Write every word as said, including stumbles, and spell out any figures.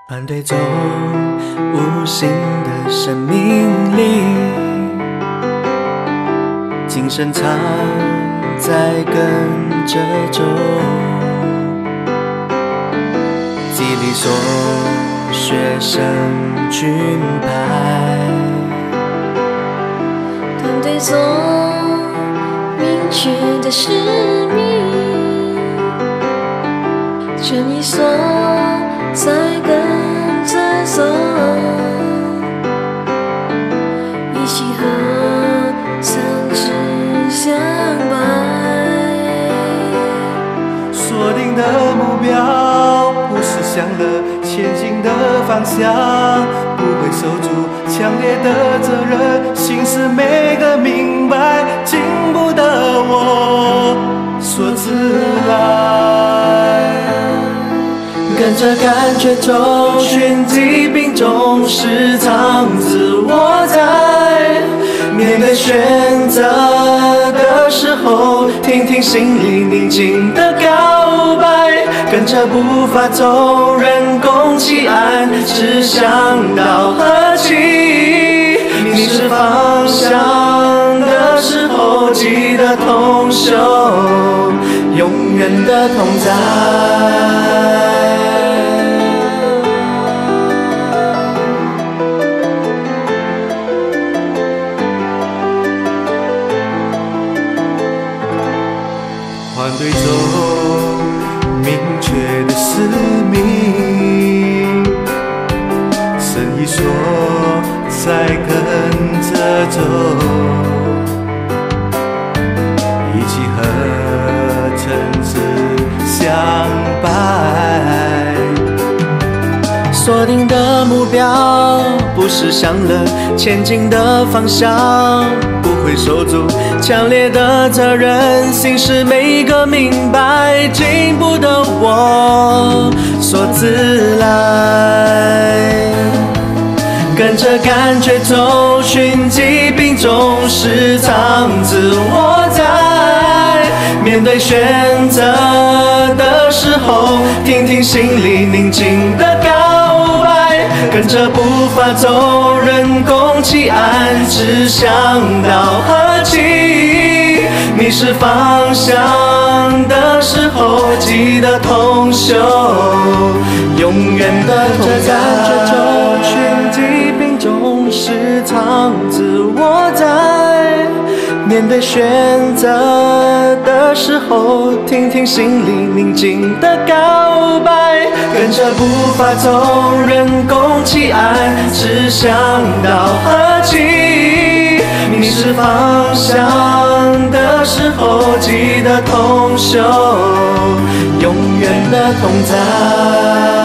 团队中无形的生命力，精神常在跟着走，激励所学生军派。 团队中明确的使命，正义所在跟着走，一起和三指相伴。 锁定的目标不是向了前进的方向，不会守住强烈的责任，心是每个明白进步的我所自来。 跟着感觉走，寻疾病中时常自我在。面对选择的时候，听听心里宁静的告白。跟着步伐走，人共齐安，志向到何期？迷失方向的时候，记得同修，永远的同在。 团队中明确的使命，生意所在跟着走，一起和城市相伴。 锁定的目标不是向了前进的方向，不会守住强烈的责任，心是每个明白进步的我所自来。跟着感觉走，寻疾病中时常自我在。面对选择的时候，听听心里宁静的告白。跟着步伐走，人共齐安，志向到何期？迷失方向的时候，记得同修，永远的同在。跟着感觉走，寻疾病中时常自我在。面对选择的时候，听听心里宁静的告白。跟着步伐走，人共齐安，志向到何期？迷失方向的时候，记得同修，永远的同在。